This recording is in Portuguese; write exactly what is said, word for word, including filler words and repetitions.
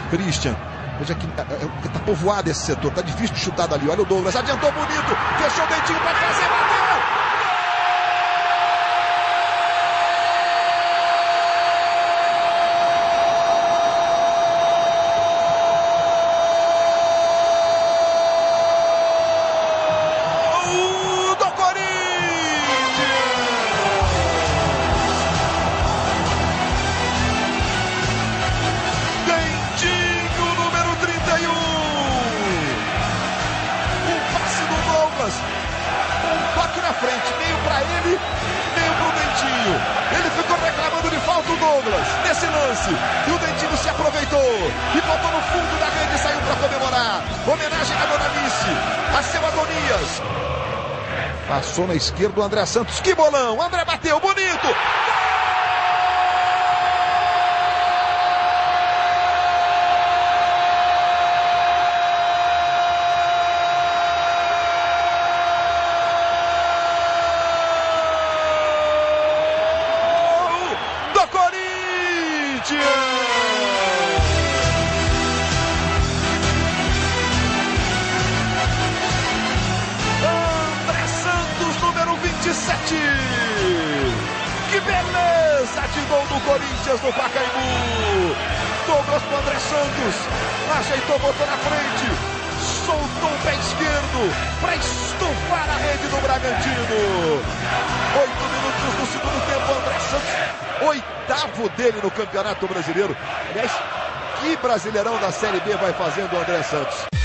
Christian. Veja que está povoado esse setor, está difícil de chutar dali. Olha o Douglas, adiantou bonito, fechou o dentinho para fazer, bateu! Um toque na frente, meio para ele, meio para o Dentinho. Ele ficou reclamando de falta, o Douglas, nesse lance. E o Dentinho se aproveitou e botou no fundo da rede e saiu para comemorar. Homenagem a Dona Alice, a seu Adonias. Passou na esquerda o André Santos. Que bolão! André bateu, bonito! André Santos, número vinte e sete. Que beleza de gol do Corinthians no Pacaembu. Douglas pro André Santos. Ajeitou, botou na frente. Soltou o pé esquerdo para estufar a rede do Bragantino. Oito minutos do segundo tempo, André Santos. Oitavo dele no Campeonato Brasileiro. Aliás, que Brasileirão da Série B vai fazendo o André Santos?